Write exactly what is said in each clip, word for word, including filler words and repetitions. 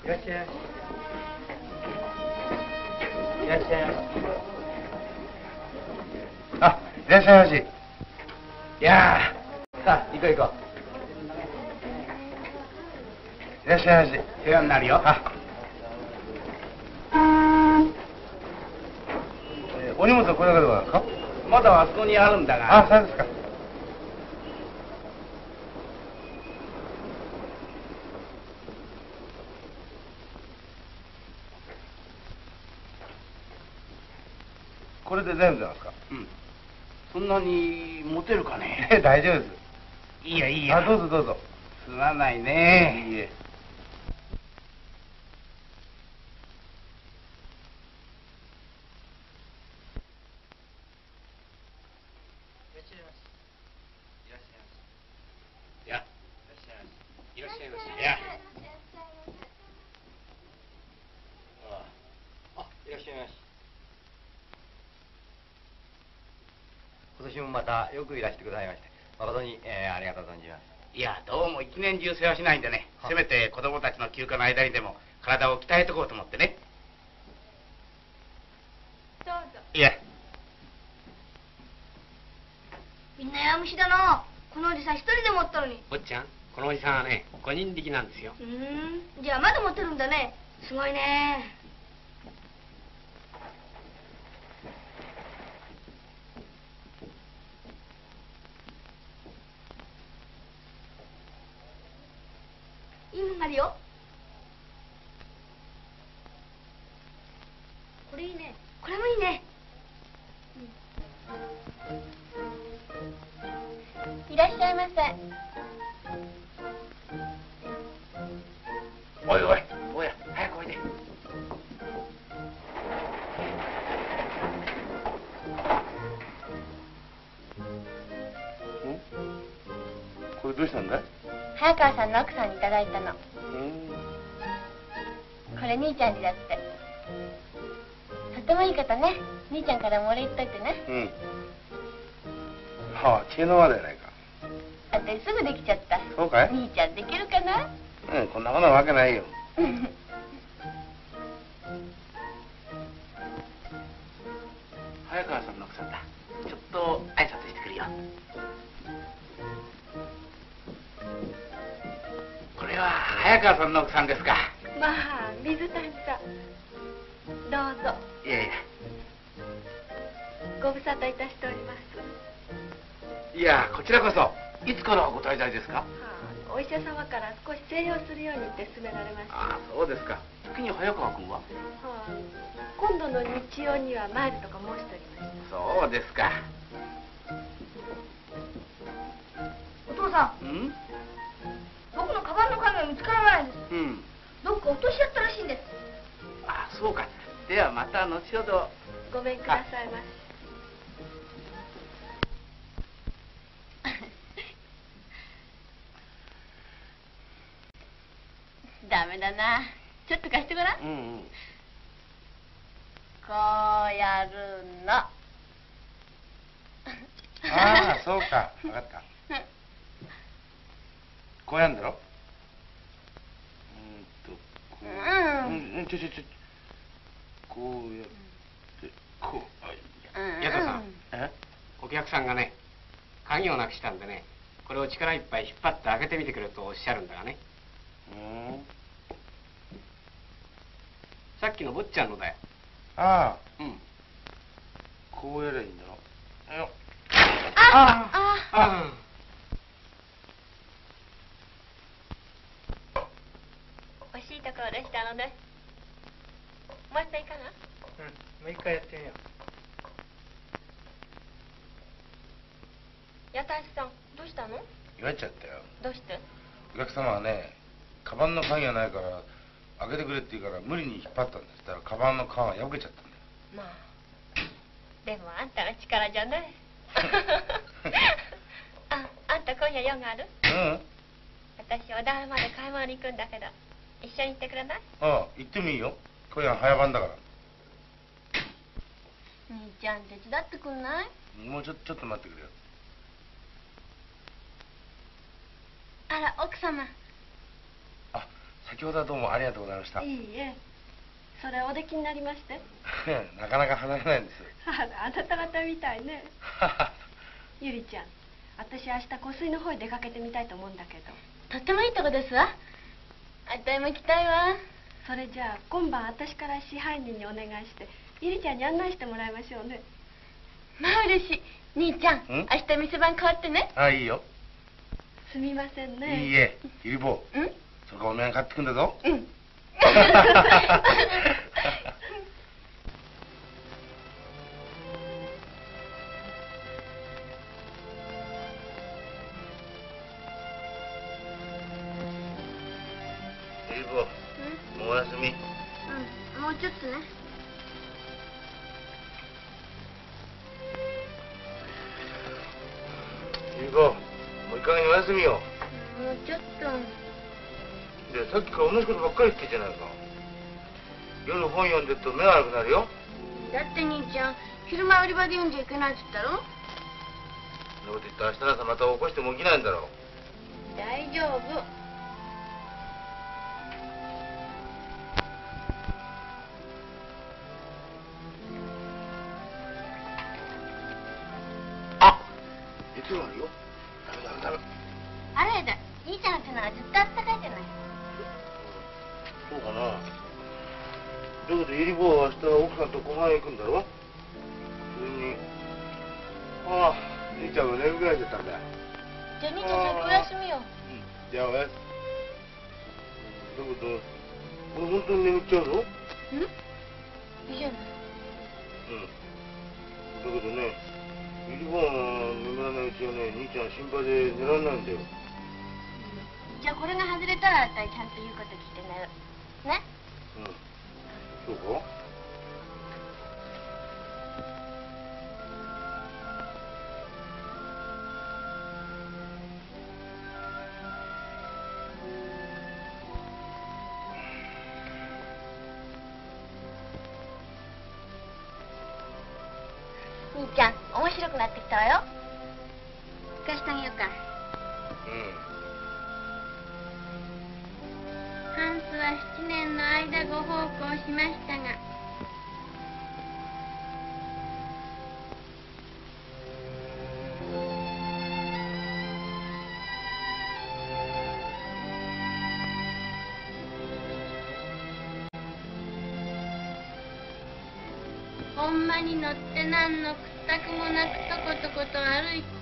いらっしゃい。いらっしゃい。あ、いらっしゃいまし。いやー、さあ、行こう行こう。いらっしゃいまし。世話になるよ。あ、えー、お荷物はこれだけでございますか？まだあそこにあるんだが。あ、そうですか。これで全部なんですか？うん。そんなに持てるかね？え、大丈夫です。いいやいいや。あ、どうぞどうぞ。すまないね。いいえ。いや、いらっしゃいまし。いや。あ、いらっしゃいまし。今年もまたよくいらしてくださいまして、誠に、えー、ありがとう存じます。いや、どうも一年中世話しないんでね、せめて子供たちの休暇の間にでも体を鍛えとこうと思ってね。 どうぞ。 いえ。 みんな弱虫だな。このおじさん一人で持ったのに。 坊ちゃん、このおじさんはね、ごにん力なんですよ。 うーん、じゃあまだ持てるんだね。すごいね。いいのがあるよ。これいいね。これもいいね。うん、いらっしゃいませ。 おいおい、おや、早くおいで。これどうしたんだい？ 早川さんの奥さんにいただいたの。 うん。 これ兄ちゃんにだって。とってもいいことね。兄ちゃんからもお礼言っといてね。 うん。はあ、知恵の輪だよないか。 あたりすぐできちゃった。 そうかい？ 兄ちゃんできるかな？ うん、こんなものはわけないよ。早川さんの奥さんだ。ちょっと挨拶してくるよ。これは早川さんの奥さんですか？ まあ、水谷さん。どうぞ。 いやいや。 ご無沙汰いたしております。 いや、こちらこそ。いつからご滞在ですか？ はあ、お医者様から少し静養するようにって勧められました。 ああ、そうですか。時に早川君は？ はあ、今度の日曜には参るとか申しておりました。 そうですか。 お父さん。 うん？ 僕のカバンの鍵が見つからないんです。 うん。 どっか落としちゃったらしいんです。 ああ、そうか。ではまた後ほど。 ごめんくださいまし。ダメだな。ちょっと貸してごらん。 うんうん。 こうやるの。 ああ、そうか。分かった。こうやんだろ？うんと、こう。うん。うん、ちょちょちょ。こうやって、こう。あ、 やとさん。 え？ お客さんがね、鍵をなくしたんでね、これを力いっぱい引っ張って開けてみてくれとおっしゃるんだがね。 うん。 さっきの坊ちゃんのだよ。 ああ。 うん。 こうやればいいんだろ。よっ。 ああああ惜しいところでしたので。もう一回いいかな？ うん、もう一回やってみよ八田さん、どうしたの？ 言われちゃったよ。 どうして？ お客様はね、カバンの鍵がないから開けてくれって言うから無理に引っ張ったんです。だからカバンの皮が破けちゃったんだよ。 まあ、でもあんたの力じゃない。あ、あんた今夜用がある？ うん。 私小田原まで買い物に行くんだけど、一緒に行ってくれない？ ああ、行ってもいいよ。今夜は早番だから。 兄ちゃん手伝ってくんない？ もうちょちょっと待ってくれよ。 あら、奥様。 あ、 先ほどはどうもありがとうございました。 いいえ、それおできになりまして。 なかなか離れないんです。 あら、あなた方みたいね。ゆりちゃん、私明日湖水の方へ出かけてみたいと思うんだけど。 とってもいいとこですわ。あたいも行きたいわ。 それじゃあ今晩私から支配人にお願いしてゆりちゃんに案内してもらいましょうね。 まあ嬉しい。兄ちゃん、明日店番変わってね。 あ、いいよ。 すみませんね。 いいえ、ゆりぼう。 うん。 そこお土産買ってくんだぞ。 うん。 ゆりぼう、もうお休み。 うん、もうちょっとね。 ゆりぼう、もういい加減お休みよ。 もうちょっと。 で、さっきから同じことばっかり言ってんじゃないか。夜本読んでると目が悪くなるよ。 だって兄ちゃん、昼間売り場で読んじゃいけないって言ったろ。 そんなこと言ったら明日の朝また起こしても起きないんだろう。 大丈夫。 あ、熱があるよ。ダメダメダメ。 あらやだ、兄ちゃんの手ならずっとあったかいじゃない。 そうかな。だけどゆりぼうは明日奥さんとご飯へ行くんだろ。それに、ああ、兄ちゃんが眠くなっちゃったんだよ。 じゃあ兄ちゃん先お休みよ。 じゃあおやすみ。だけど、俺本当に眠っちゃうぞ。 うん？いいじゃない。 うん。だけどね、ゆりぼうが眠らないうちはね、兄ちゃん心配で寝られないんだよ。 じゃあこれが外れたらあたいちゃんと言うこと聞いて寝る。ね？ うん。そうか？ 兄ちゃん、面白くなってきたわよ。聞かしてあげようか。ハンスは七年の間ご奉公しましたが、ほんまに乗ってなんの屈託もなくとことこと歩いて、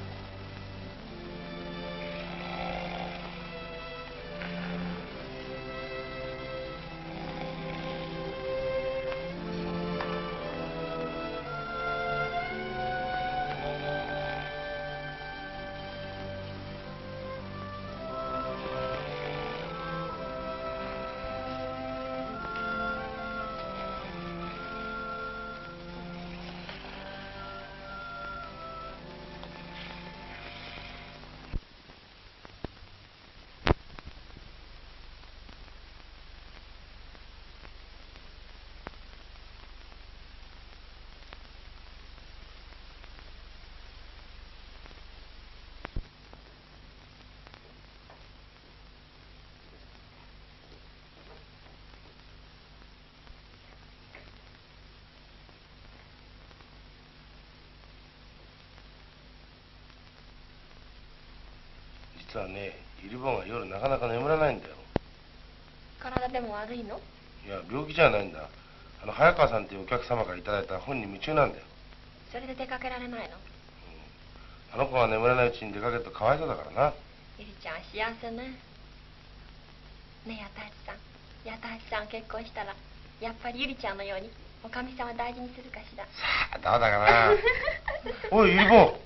実はね、ゆりぼうが夜なかなか眠らないんだよ。 体でも悪いの？ いや、病気じゃないんだ。あの早川さんっていうお客様からいただいた本に夢中なんだよ。 それで出かけられないの？ あの子が眠らないうちに出かけるとかわいそうだからな。 ゆりちゃん幸せね。ねえ、八田八さん。八田八さん結婚したら、やっぱりゆりちゃんのようにおかみさんは大事にするかしら。 さあ、どうだかな。おい、ゆりぼう。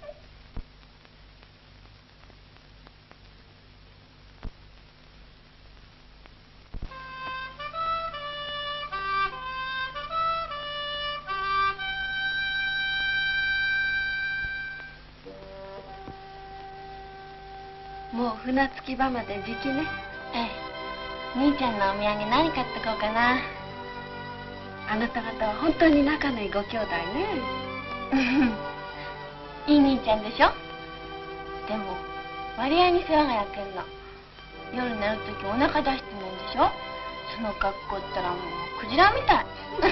もう船着き場までじきね。 ええ。兄ちゃんのお土産何買ってこうかな。 あなた方は本当に仲のいいご兄弟ね。 いい兄ちゃんでしょ。でも割合に世話が焼けるの。夜寝るときお腹出して寝るんでししょ。その格好ったらもうクジラみたい。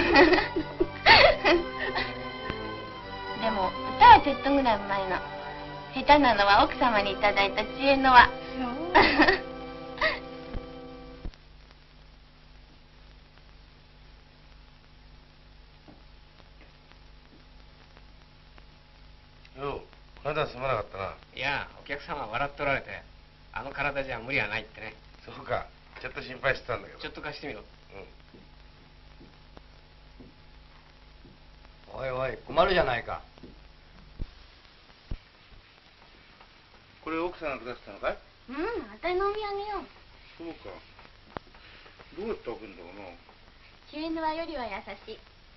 でも歌はちょっとぐらいうまいの。下手なのは奥様にいただいた知恵の輪。 よう、まだすまなかったな。 いやお客様は笑っておられて、あの体じゃ無理はないってね。 そうか、ちょっと心配してたんだけど。 ちょっと貸してみろ。 うん。 おいおい、困るじゃないか。 これ奥さんがくださったのかい？ うん、あたいのお土産よ。 そうか。どうやって開くんだろうな。 知恵の輪よりは優しい。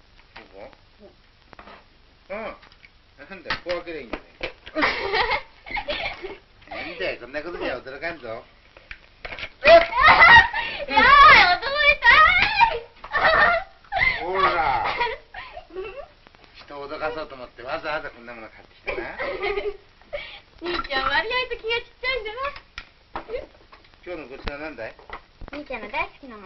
そうか？うん。なんだよ、こう開けりゃいいんだね。なんだよ、こんなことじゃ驚かんぞ。 やーい、驚いたーい。 ほら。人を脅かそうと思ってわざわざこんなもの買ってきたな。 兄ちゃん割合と気がちっちゃいんだな。 今日のごちそうは何だい？ 兄ちゃんの大好きなもん。 うん。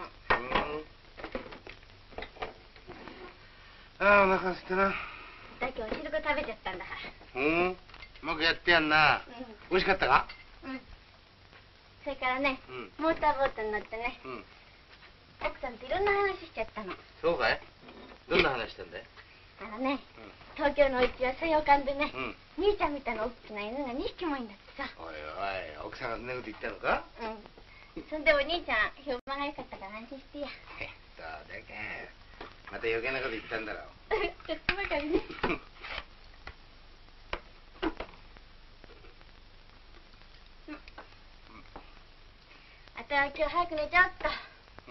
ああ、お腹すいたな。 だけどお汁粉食べちゃったんだかうん。うまくやってやんな。美味しかったか？ ら。うん。それからね、 うん。 モーターボートに乗ってね、 うん。 奥さんといろんな話しちゃったの。 そうかい？どんな話したんだい？ あのね、東京のお家は西洋館でね、 うん。 兄ちゃんみたいな大きな犬がにひきもいいんだってさ。 おいおい、奥さんがそんなこと言ったのか？ うん。そんでお兄ちゃん評判が良かったから安心してや。 そうだか。また余計なこと言ったんだろう。 ちょっとばかりね。あたは今日早く寝ちゃおっと。 うん。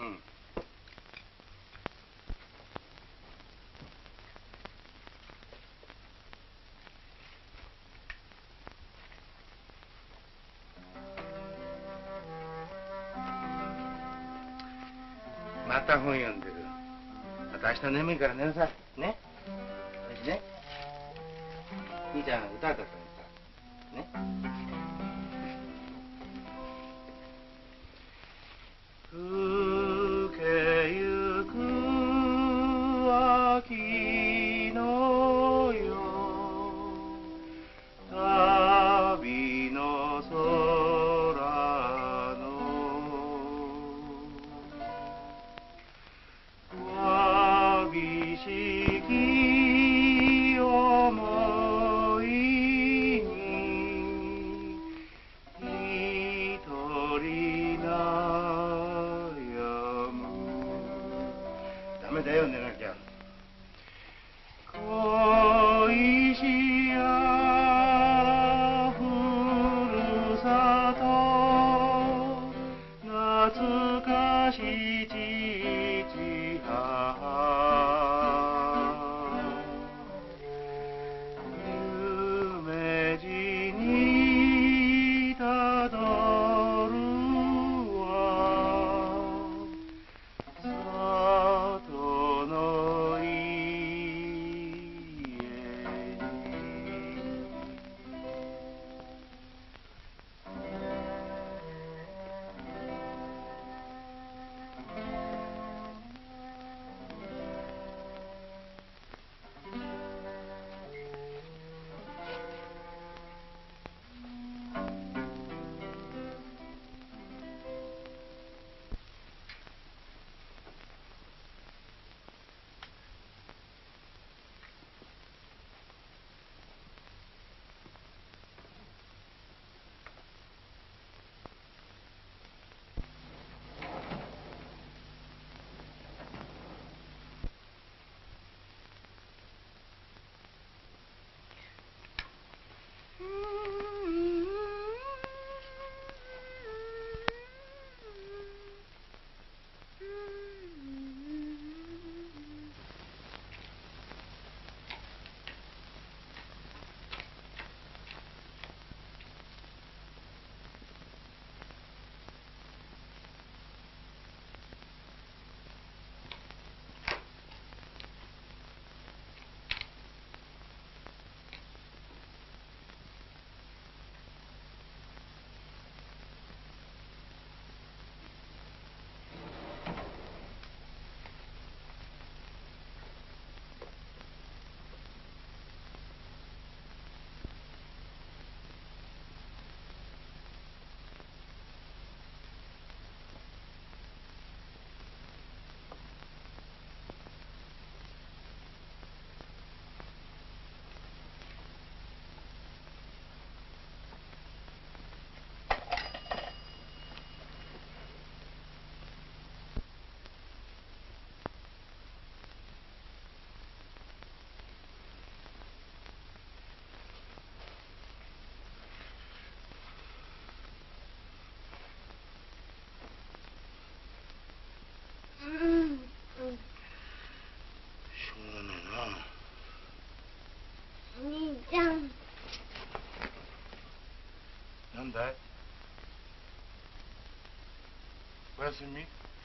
また本読んでる。また明日眠いから寝なさい。ね。よしね。兄ちゃん歌歌ったのさ。ね。更けゆく秋の夜、旅の空のわびしき思いに一人悩む。ダメだよ、寝なきゃ。恋しやふるさと、懐かし父母、夢路にたどるは里のなんだい？おやすみ。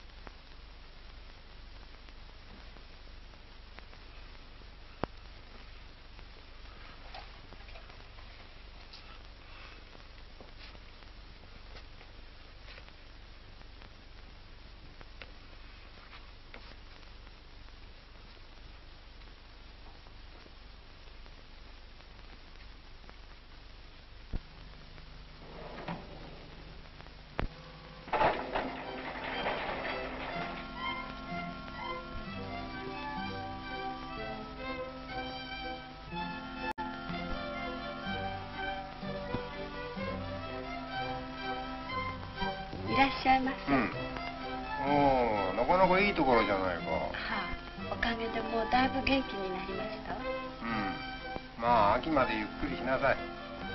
いらっしゃいませ。 うん。おお、なかなかいいところじゃないか。 はあ、おかげでもうだいぶ元気になりましたわ。 うん。まあ秋までゆっくりしなさい。 はあ、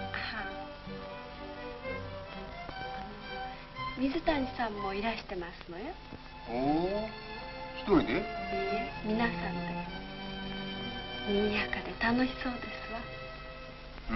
あの水谷さんもいらしてますのよ。 おお、一人で？ いいえ、皆さんで。賑やかで楽しそうですわ。 うん。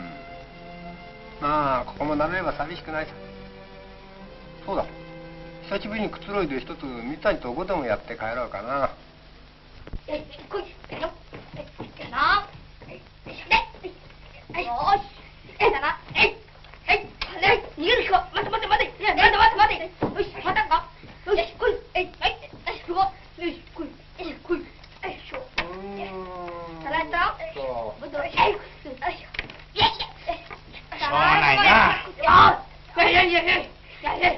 まあここも慣れれば寂しくないさ。そうだ、久しぶりにくつろいで一つ水谷とおごでもやって帰ろうかな。 えい、こい、えいよ、えい、な、えい、えい、えい、よーし、えいだな、えい、えい、えい、逃げる気か、待て待て待て、いや、待て待て待て、よし、またんか、よし、こい、えい、はい、よし、ここ、よし、こい、えい、こい、えい、しょ、えい、たらいたら、えい、ぶどう、えい、よいしょ、よいしょ、えい、しょうがないな。よい、よい、よい、よい、よい、よい、よい、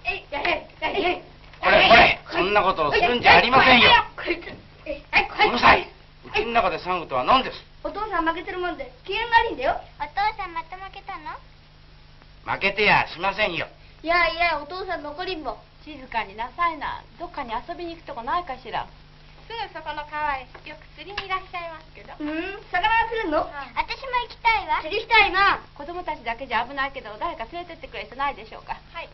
これこれ、そんなことをするんじゃありませんよ。うるさい。うちの中で騒ぐとは何です？ お父さん負けてるもんで機嫌が悪いんだよ。 お父さんまた負けたの？ 負けてやしませんよ。 いやいや、お父さん残りんぼ。 静かになさいな。どっかに遊びに行くとこないかしら。 すぐそこの川へよく釣りにいらっしゃいますけど。 うん、魚が釣れるの？ 私も行きたいわ。 釣りしたいな。 子供たちだけじゃ危ないけど誰か連れてってくれる人ないでしょうか。 はい。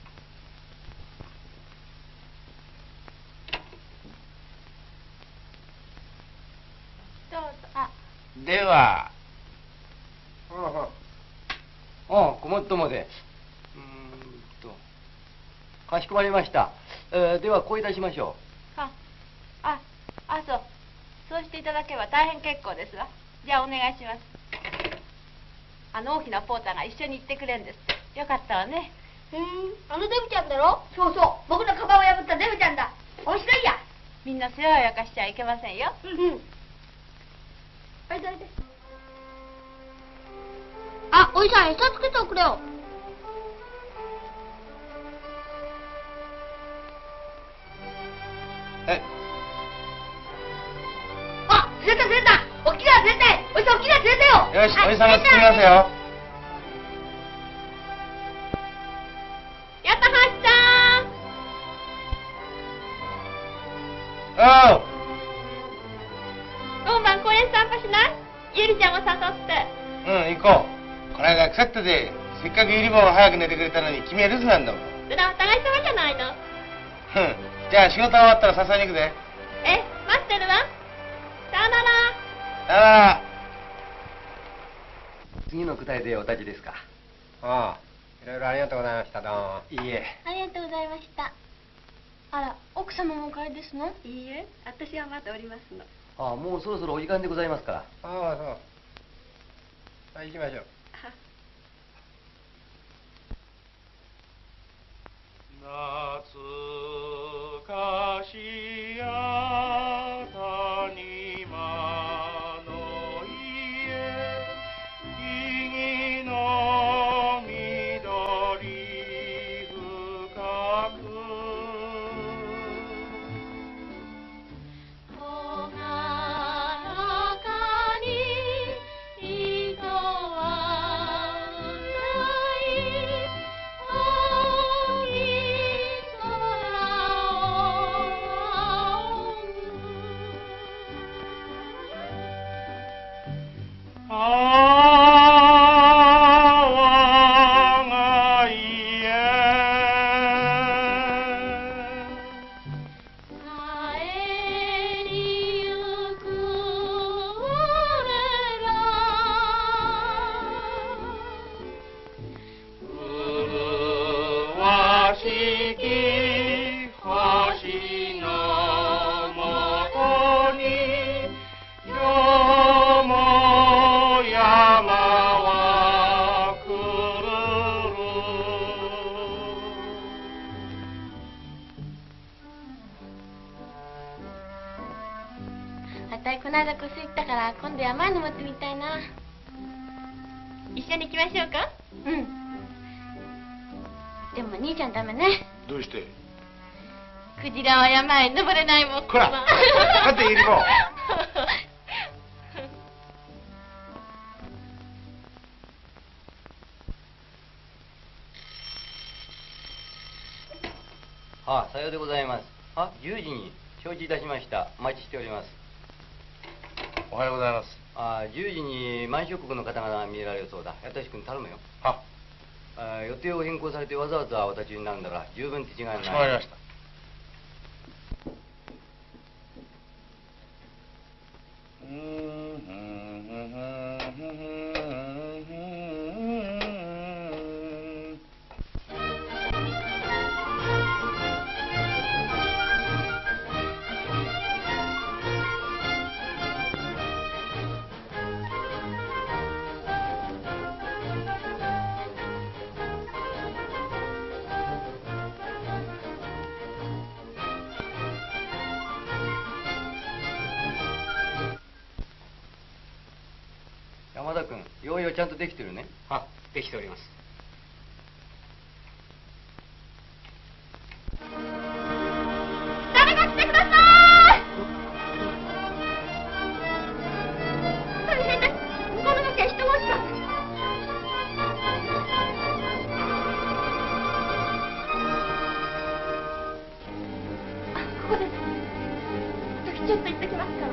どうぞ。 あ、 では。 あああ、ごもっともで。うーんと。かしこまりました。えー、では、こういたしましょあ、あ、あ、そう。そうしていただければ大変結構ですわ。じゃあお願いします。あの大きなポーターが一緒に行ってくれるんですって。よかったわね。 ふーん、あのデブちゃんだろ？そうそう、僕のカバンを破ったデブちゃんだ。面白いや。 みんな世話を焼かしちゃいけませんよ。 うんうん。あいであいで。あ、おじさん、餌つけておくれよ。 え、 あ、釣れた釣れた。大きな釣れたい。おじさん、大きな釣れたよ。 よし、おじさんが釣ってみますよ。 やった、はっちゃん。 おう。 今晩公園散歩しない？ゆりちゃんも誘って。 うん、行こう。この間腐ったで、せっかくゆり坊が早く寝てくれたのに君は留守なんだもん。 それはお互い様じゃないの。 ふん、じゃあ仕事終わったら誘いに行くぜ。 え、待ってるわ。さよなら。 さよなら。 う。次の答えでお立ちですか？ あ、いろいろありがとうございました。どうも。 いいえ。 ありがとうございました。 あら、奥様もお帰りですの？ いいえ、私はまだおりますの。 ああ、もうそろそろお時間でございますから。 ああ、そう。はい、行きましょう。 懐かしや谷間の家、木々の緑深く、 ほがらかに糸はない青いしき星のもとに今日も山は来る。 あたいこの間こす行ったから今度山に登ってみたいな。一緒に行きましょうか。うん。でも兄ちゃんダメね。 どうして？ クジラは山へ登れないもん。 こらだっていりもはあ、さようでございます。あ、じゅうじに承知いたしました。お待ちしております。 おはようございます。 あ、じゅうじに満州国の方が見えられるそうだ。やとし君頼むよ。 はあ、予定を変更されてわざわざお立ちになるんだから十分手違いない。 かしこまりました。 山田君、用意はちゃんとできてるね。 あ、できております。 誰か来てください。大変です。向こうの向きは人が落ちたんです。あ、ここです。私ちょっと行ってきますから。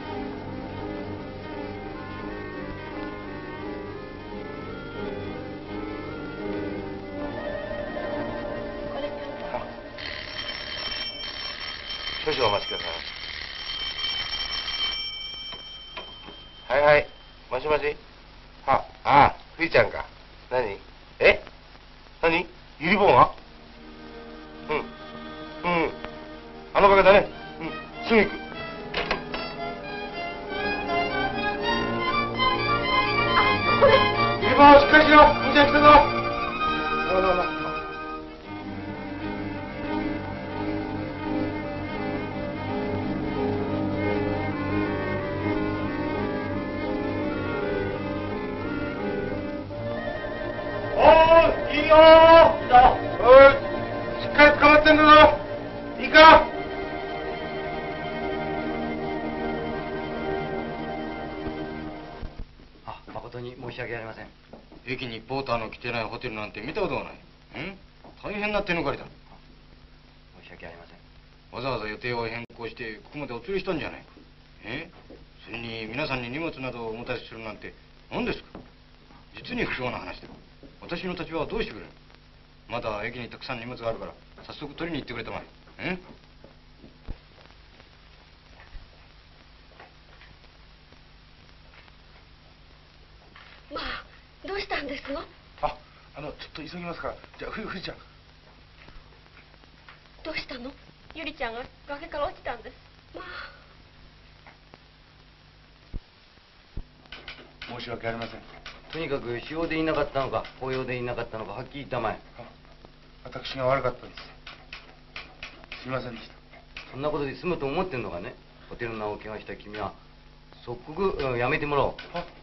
少々お待ちください。はいはい。もしもし。は、ああ、ふいちゃんか。何？え？何？ゆりぼんは？うん。うん。あのおかげだね。うん。すぐ行く。 あ、これ。 ゆりぼん、しっかりしろ。ふいちゃん来たぞ。どうぞどうぞ。いいよー。おい、しっかり捕まってんだぞ。いいか。 あ、誠に申し訳ありません。 駅にポーターの来てないホテルなんて見たことがない。ん？大変な手抜かりだ。 申し訳ありません。 わざわざ予定を変更してここまでお連れしたんじゃないか。え？それに皆さんに荷物などをお持たせするなんて何ですか。実に不幸な話だ。私の立場はどうしてくれる。まだ駅にたくさん荷物があるから早速取りに行ってくれたまえ。え？ まあ、どうしたんですの？ あ、あのちょっと急ぎますから。じゃあふふいちゃん。 どうしたの？ ゆりちゃんが崖から落ちたんです。 まあ。 申し訳ありません。 とにかく私用でいなかったのか公用でいなかったのかはっきり言ったまえ。 私が悪かったです。すみませんでした。 そんなことで済むと思ってんのかね。ホテルの名を怪我した君は即刻、うん、やめてもらおう。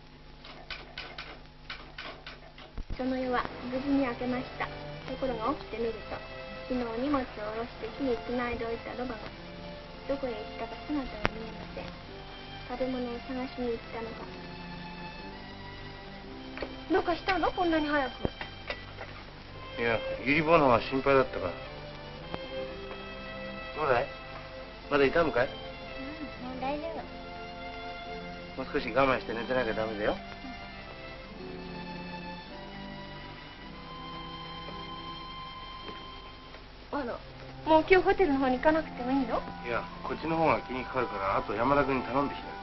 その夜は無事に明けました。ところが起きてみると、昨日荷物を下ろして木につないでおいたロバがどこへ行ったか姿を見えません。食べ物を探しに行ったのか。どうかしたの？こんなに早く。 いや、ゆりぼのは心配だったから。どうだい？まだ痛むかい？ うん、もう大丈夫。 もう少し我慢して寝てなきゃダメだよ。 あら、もう今日ホテルの方に行かなくてもいいの？ いや、こっちの方が気にかかるからあと山田君に頼んできたよ。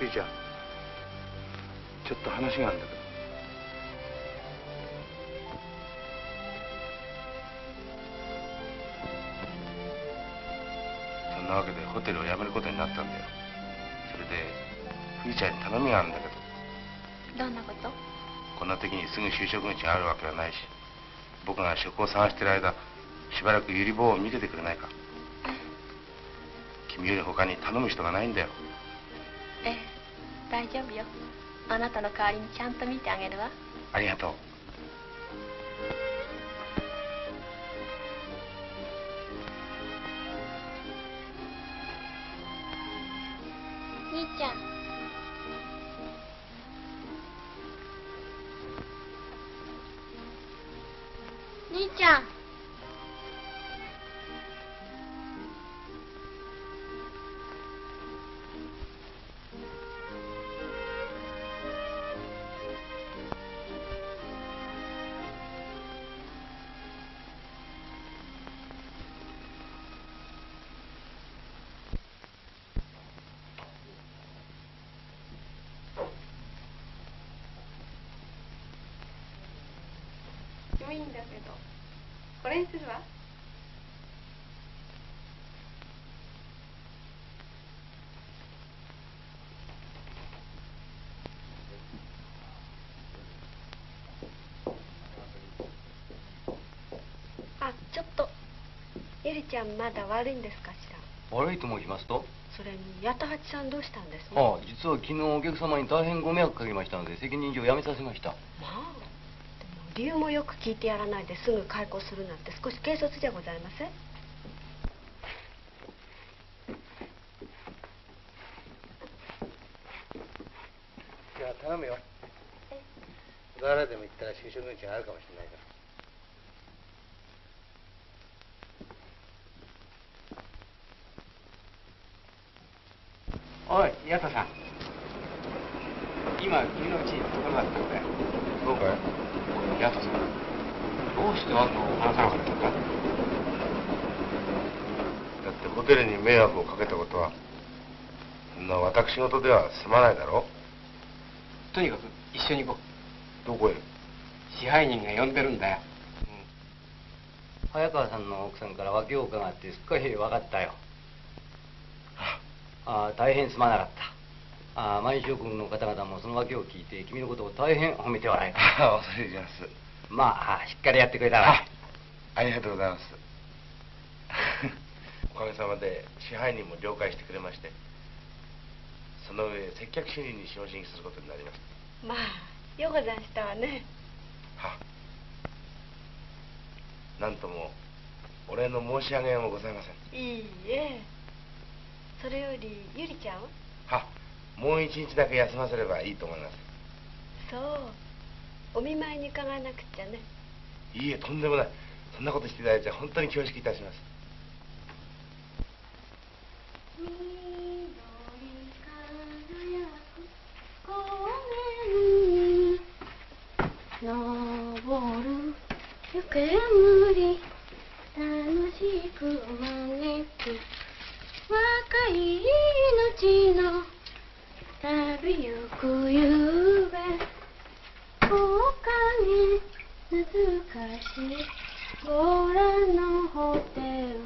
ゆいちゃん、ちょっと話があるんだけど。そんなわけでホテルを辞めることになったんだよ。それでふいちゃんに頼みがあるんだけど。 どんなこと？ こんな時にすぐ就職口があるわけはないし、僕が職を探してる間しばらくゆり坊を見ててくれないか。君より他に頼む人がないんだよ。 ええ、大丈夫よ。あなたの代わりにちゃんと見てあげるわ。 ありがとう。 兄ちゃん。兄ちゃん。 いいんだけど、これにするわ。 あ、ちょっとゆりちゃんまだ悪いんですかしら。 悪いと申しますと？ それに八田八さんどうしたんですね。 ああ、実は昨日お客様に大変ご迷惑かけましたので責任上辞めさせました。 まあでも理由もよく聞いてやらないですぐ解雇するなんて少し軽率じゃございません？ じゃあ頼むよ。小田原でも行ったら就職口があるかもしれないから。 おい、ヤトさん。今、君のうちにところだったんだよ。 そうかい？ ヤトさん。どうしてわざわざ話さなかったんだ？ だってホテルに迷惑をかけたことは、そんな私事では済まないだろとにかく一緒に行こう。どこへ？ 支配人が呼んでるんだよ。 早川さんの奥さんから訳を伺ってすっかり分かったよ。ああ、大変すまなかった。ああ、万象君の方々もその訳を聞いて君のことを大変褒めて笑いました。 恐れ入ります。 まあ、ああしっかりやってくれたわ。 ありがとうございます。おかげさまで支配人も了解してくれまして、その上接客主任に昇進することになりました。 まあよござんしたわね。 はなんともお礼の申し上げようもございません。 いいえ。それよりゆりちゃんは？ はもう一日だけ休ませればいいと思います。 そう、お見舞いに伺わなくちゃね。 いいえ、とんでもない。そんなことしていただいて本当に恐縮いたします。 登る湯煙楽しく招く若い命の旅ゆくゆべ木陰懐かしいご覧のホテル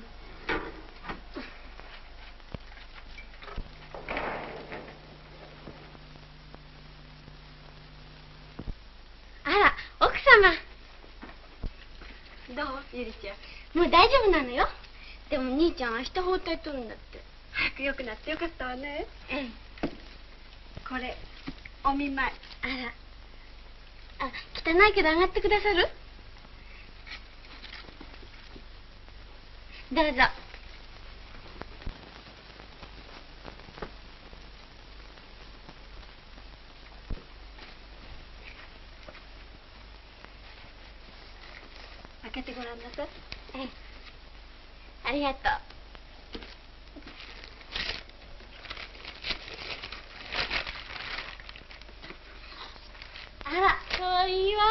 あら、奥様。 どうゆりちゃん？ もう大丈夫なのよ。でも兄ちゃん明日包帯取るんだって。 早く良くなってよかったわね。 ええ。 これお見舞い。 あら。あ、汚いけど上がってくださる？どうぞ。 開けてごらんなさい。 ええ。ありがとう。あら、かわいいわ。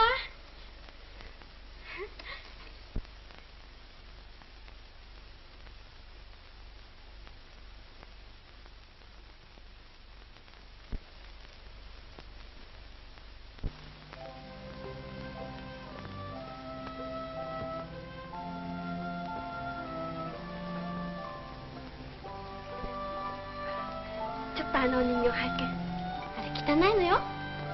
ちょっとあのお人形拝見。あれ汚いのよ。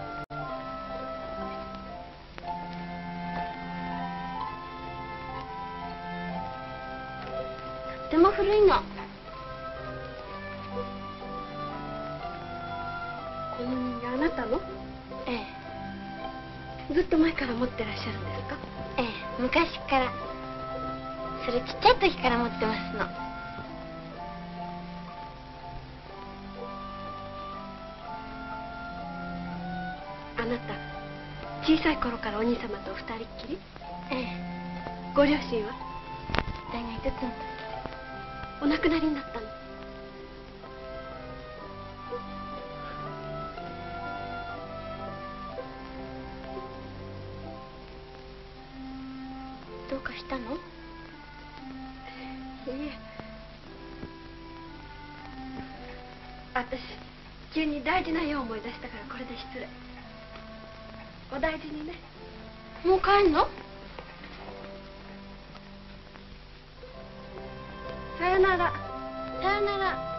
とっても古いの。この人形あなたの？ええ。ずっと前から持ってらっしゃるんですか？ええ、昔から。それちっちゃい時から持ってますの。あなた小さい頃からお兄様とお二人っきり？ええ。ご両親は？大がいくつの時お亡くなりになったの。どうかしたの？いえ、私急に大事な用を思い出したからこれで失礼。お大事にね。もう帰んの？さよなら。さよなら。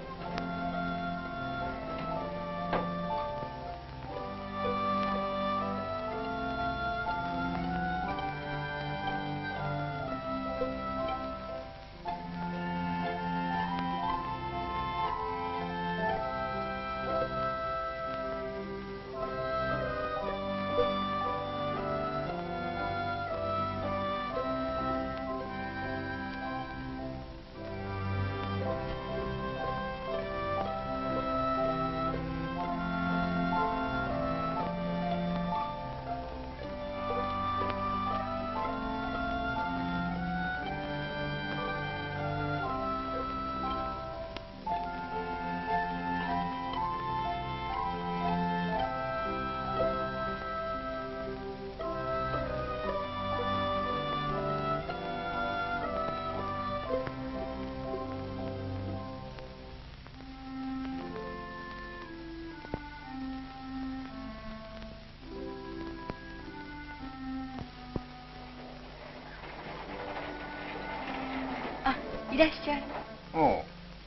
いらっしゃい。 おう。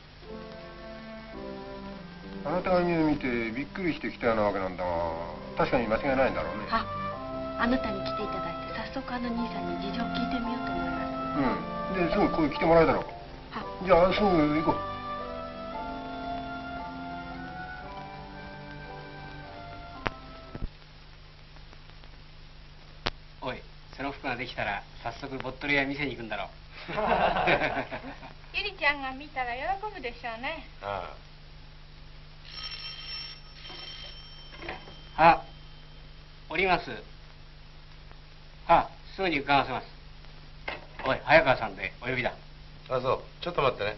あなたが見てびっくりしてきたようなわけなんだが、確かに間違いないんだろうね。 は、あなたに来ていただいて早速あの兄さんに事情を聞いてみようと思います。 うん。で、すぐここへ来てもらえたろう。 は。 じゃあすぐ行こう。おい、その服ができたら早速ボットル屋店に行くんだろう。 ゆりちゃんが見たら喜ぶでしょうね。 ああ。あ、おります。あ、すぐに伺わせます。おい、早川さんでお呼びだ。 あ。あ、そう。ちょっと待ってね。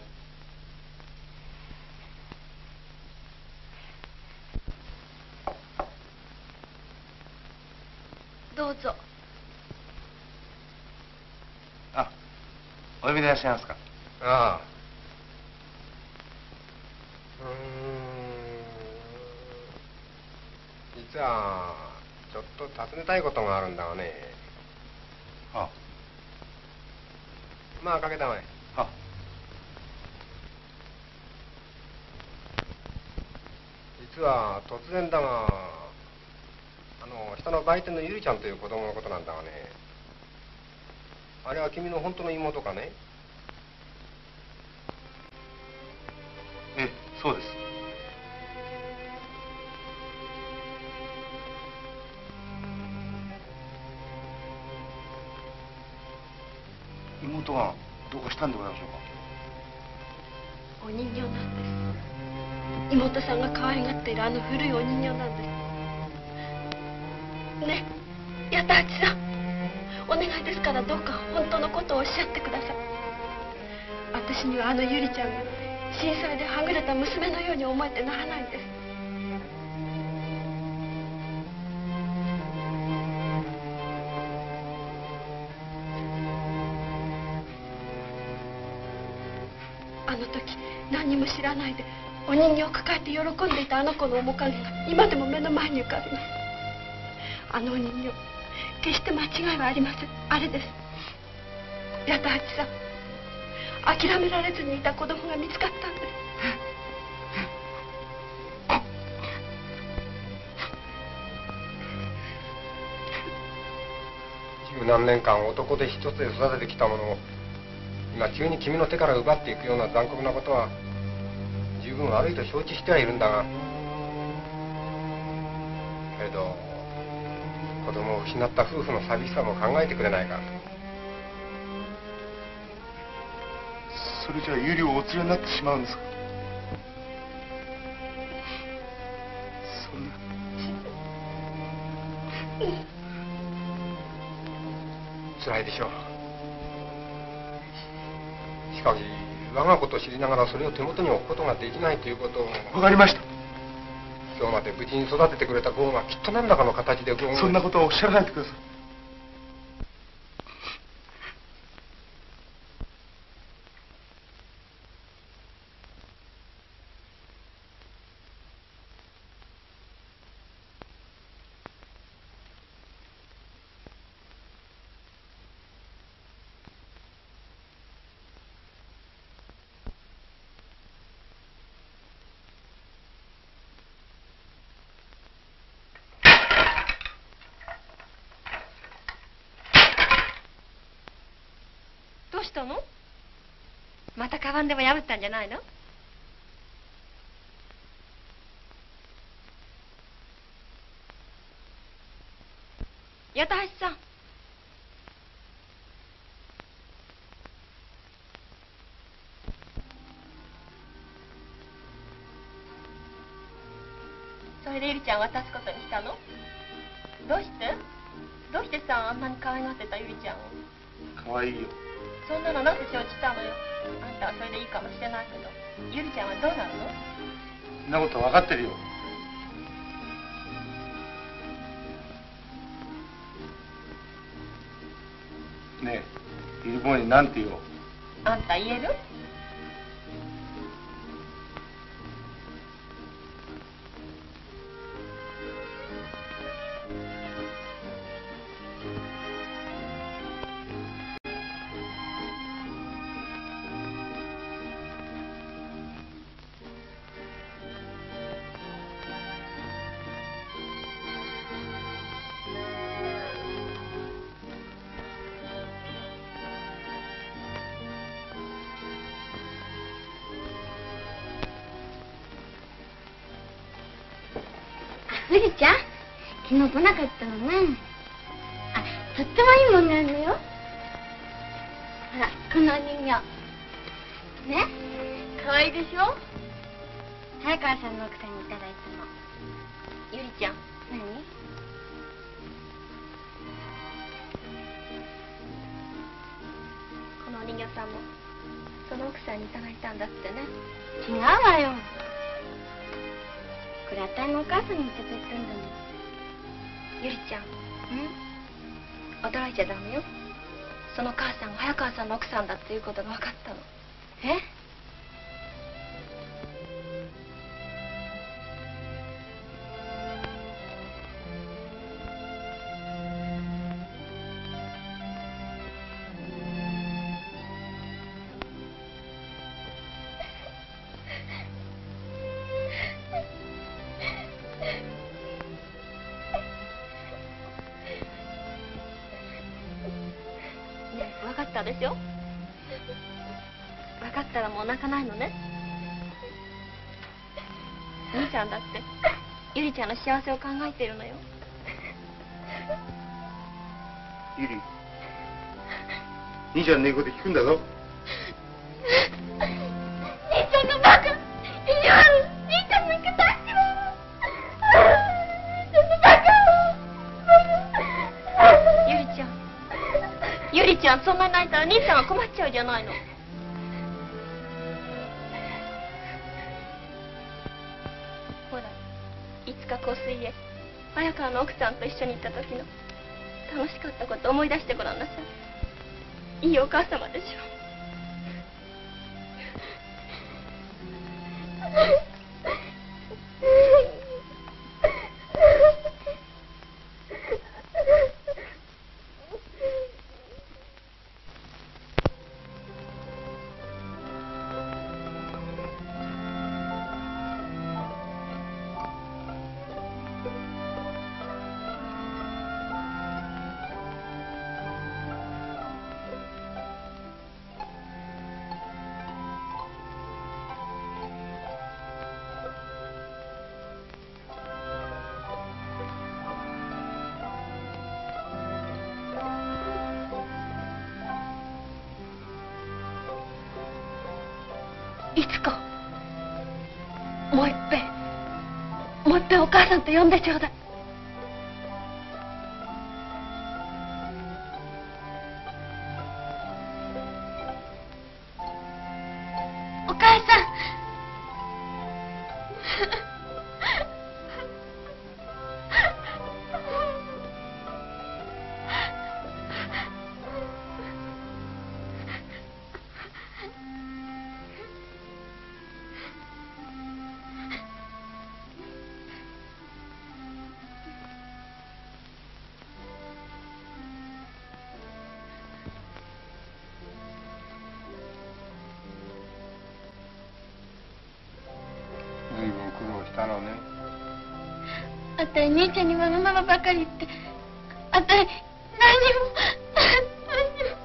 どうぞ。 あ、お呼びでいらっしゃいますか。ああ。 うーん。実はちょっと尋ねたいことがあるんだがね。 あ。 まあかけたまえ。 あ。 実は突然だが、あの下の売店のゆりちゃんという子供のことなんだがね。あれは君の本当の妹かね？ ええ、そうです。妹がどうかしたんでございましょうか。 お人形なんです。妹さんが可愛がっているあの古いお人形なんです。ねえ、八田八さん、お願いですからどうか本当のことをおっしゃってください。私にはあのゆりちゃんが震災ではぐれた娘のように思えてならないんです。あの時何にも知らないでお人形を抱えて喜んでいたあの子の面影が今でも目の前に浮かびます。あのお人形、決して間違いはありません。あれです。八田八さん、諦められずにいた子供が見つかったんです。 十何年間男手一つで育ててきたものを今急に君の手から奪っていくような残酷なことは十分悪いと承知してはいるんだが、けれど子供を失った夫婦の寂しさも考えてくれないか。 それじゃあユリをお連れになってしまうんですか？そんな。 辛いでしょう。しかし我がことを知りながらそれを手元に置くことができないということを。 わかりました。 今日まで無事に育ててくれたゴーがきっと何らかの形でゴー。 そんなことはおっしゃらないでください。 どうしたの？またカバンでも破ったんじゃないの？八田橋さん。それでゆりちゃん渡すことにしたの？どうして？どうしてさ、あんなに可愛がってたゆりちゃんを。 可愛いよ。 そんなのなぜ承知したのよ。あんたはそれでいいかもしれないけど、ゆりちゃんはどうなるの？ そんなこと分かってるよ。ねえ、ゆり坊に何て言おう。 あんた言える？ ゆりちゃん、昨日来なかったのね。あ、とってもいいもんがあるのよ。ほら、このお人形。ね、かわいいでしょ。早川さんの奥さんにいただいたの。 ゆりちゃん。 何？ このお人形さんもその奥さんにいただいたんだってね。 違うわよ。これあたいのお母さんにいただいたんだもん。 ゆりちゃん。驚いちゃダメよ。その母さんが早川さんの奥さんだっていうことが分かったの。 え？ 分かったでしょ？分かったらもう泣かないのね。兄ちゃんだってゆりちゃんの幸せを考えているのよ。 ゆり、兄ちゃんの言うこと聞くんだぞ。 兄ちゃんのバカ、意地悪。兄ちゃんなんか大嫌い。兄ちゃんのバカ。 ゆりちゃん、ゆりちゃん、そんなに泣いたら兄ちゃんが困っちゃうじゃないの。ほら、いつか香水へ早川の奥さんと一緒に行った時の楽しかったこと思い出してごらんなさい。いいお母様でしょ。 いつかもういっぺんもういっぺんお母さんと呼んでちょうだい。お母さん随分苦労したのね。 あたい兄ちゃんにわがままばかり言ってあたい何にも何にも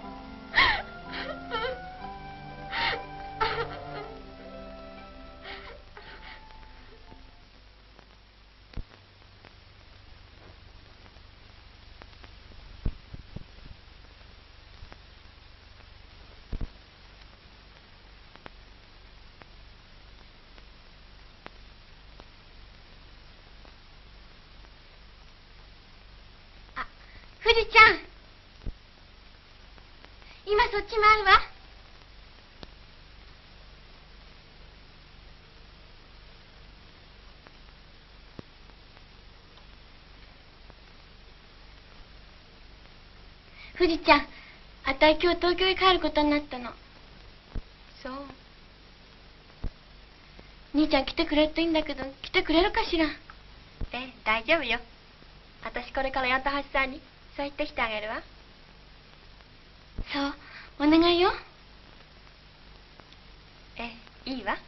富士ちゃん今そっち回るわ。富士ちゃんあたい今日東京へ帰ることになったの。そう兄ちゃん来てくれるといいんだけど来てくれるかしら。ええ大丈夫よ。私これから八幡橋さんにそう言ってきてあげるわ。そうお願いよ。ええいいわ。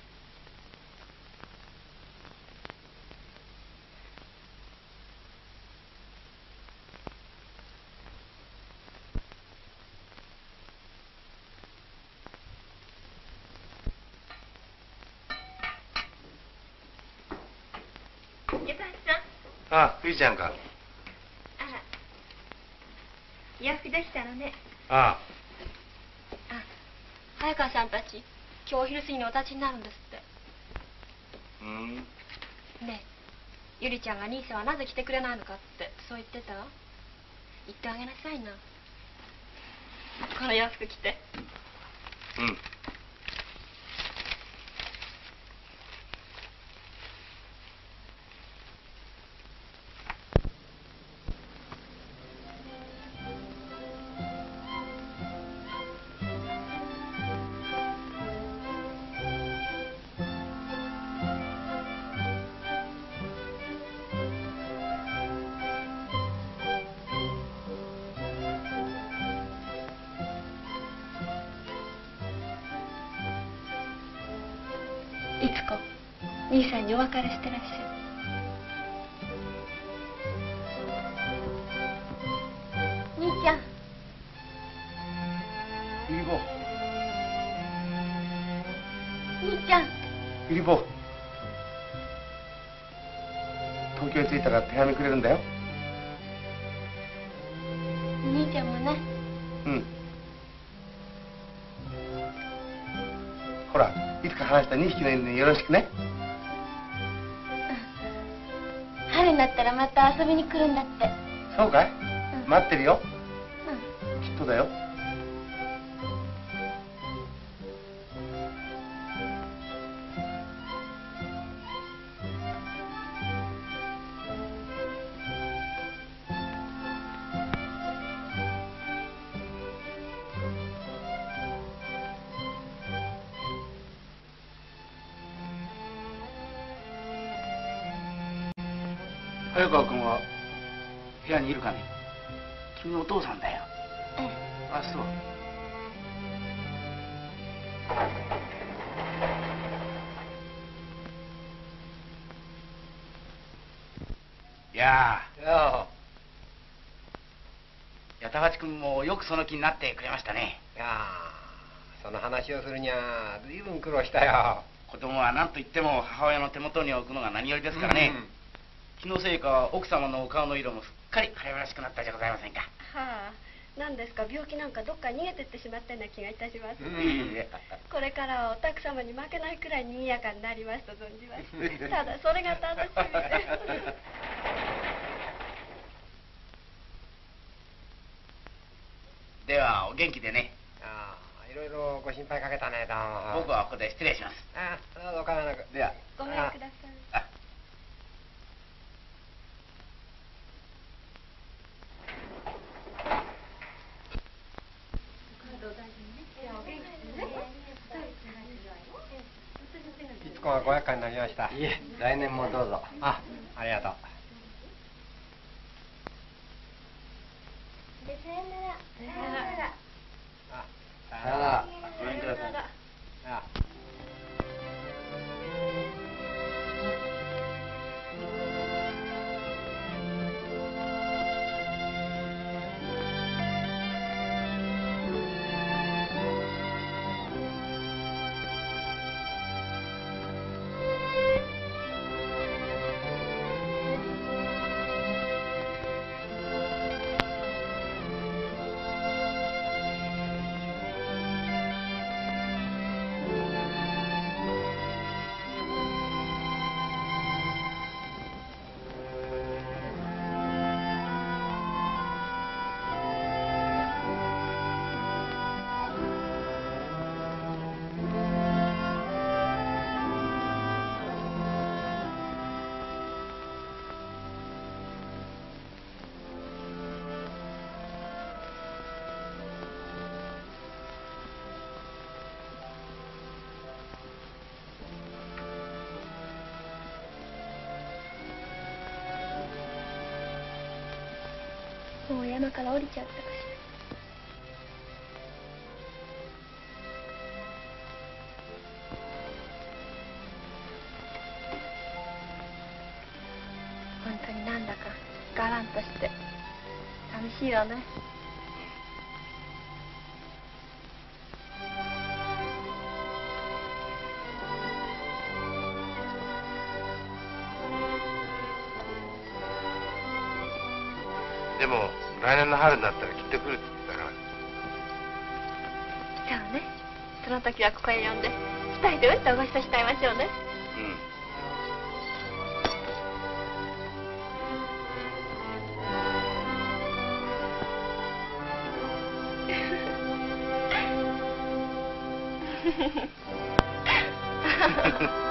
八幡橋さん。 あ、ふいちゃんか。 洋服できたのね。 ああ早川さんたち今日お昼過ぎにお立ちになるんですって。 うんねえゆりちゃんが兄さんはなぜ来てくれないのかってそう言ってたわ。言ってあげなさいな。この洋服着て。 うんいつか兄さんにお別れしてらっしゃる。兄ちゃんゆりぼ兄ちゃんゆりぼ東京へ着いたら手紙くれるんだよ。 兄ちゃんもね。 うんほらいつか話したにひきの犬によろしくね。 春になったらまた遊びに来るんだって。 そうかい、 うん待ってるよ。 うんきっとだよ。 早川君は部屋にいるかね。君のお父さんだよ。 ええあそう。いやいや八幡橋君もよくその気になってくれましたね。 いやその話をするには随分苦労したよ。 子供は何と言っても母親の手元に置くのが何よりですからね。 うん気のせいか奥様のお顔の色もすっかり晴れらしくなったじゃございませんか。 はあ何ですか、病気なんかどっか逃げてってしまったような気がいたします。 うん、 これからはお宅様に負けないくらい賑やかになりますと存じます。ただそれが楽しみで。 ではお元気でね。 ああ、いろいろご心配かけたね、どうも。 僕はここで失礼します。 ああ、どうぞお構いなく。 では。 ごめんください。 あいつこがご厄介になりました。 いえ、来年もどうぞ。 あ、ありがとう。 さよなら。さよなら。 あ、 さよなら。 ごめんください。 あ。 もう山から降りちゃったかしら。本当になんだかがらんとして寂しいわね。 でも来年の春になったらきっと来るって言ってたから。 そうね。その時はここへ呼んで二人でうんとご一緒しちゃいましょうね。 うん。